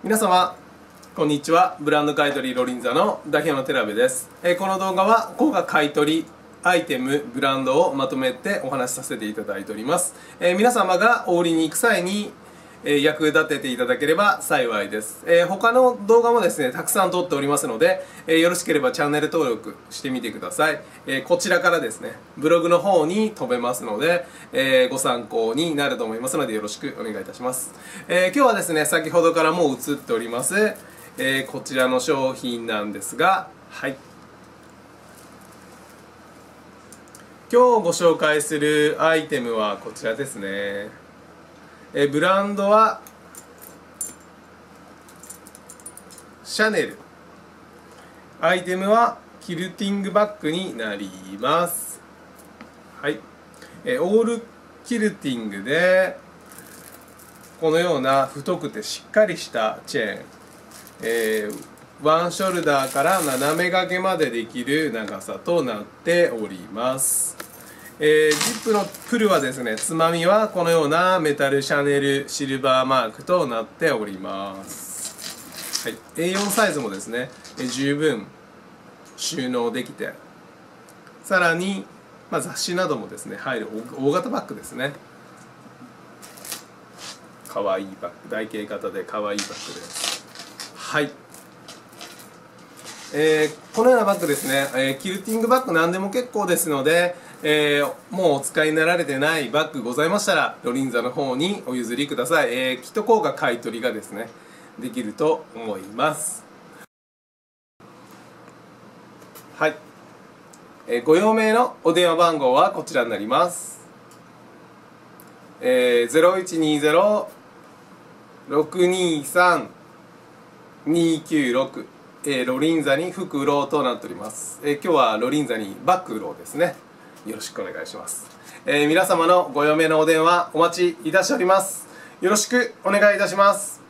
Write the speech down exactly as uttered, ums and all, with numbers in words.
皆様こんにちは。ブランド買取ロリンザの代表の寺部です。えー、この動画は高価買取アイテムブランドをまとめてお話しさせていただいております。えー、皆様がお売りに行く際にえー、役立てていただければ幸いです。えー、他の動画もですねたくさん撮っておりますので、えー、よろしければチャンネル登録してみてください。えー、こちらからですねブログの方に飛べますので、えー、ご参考になると思いますのでよろしくお願いいたします。えー、今日はですね先ほどからもう映っております、えー、こちらの商品なんですが、はい今日ご紹介するアイテムはこちらですね。えブランドはシャネル、アイテムはキルティングバッグになります。はい、えオールキルティングでこのような太くてしっかりしたチェーン、えー、ワンショルダーから斜め掛けまでできる長さとなっております。えー、ジップのプルはですね、つまみはこのようなメタルシャネルシルバーマークとなっております。はい、エーよん サイズもですね、え十分収納できて、さらに、まあ、雑誌などもですね入る大型バッグですね。かわいいバッグ、台形型でかわいいバッグです。はい。えー、このようなバッグですね、えー、キルティングバッグ何でも結構ですので、えー、もうお使いになられてないバッグございましたらロリンザの方にお譲りください。えー、きっと高価買い取りがですねできると思います。はい、えー、ご用命のお電話番号はこちらになります。えー、ゼロいちにゼロ ろくにさん にきゅうろく、えー、ロリンザに福売ろうとなっております。えー、今日はロリンザにバッグ売ろうですね。よろしくお願いします。えー、皆様のご用命のお電話お待ちいたしております。よろしくお願いいたします。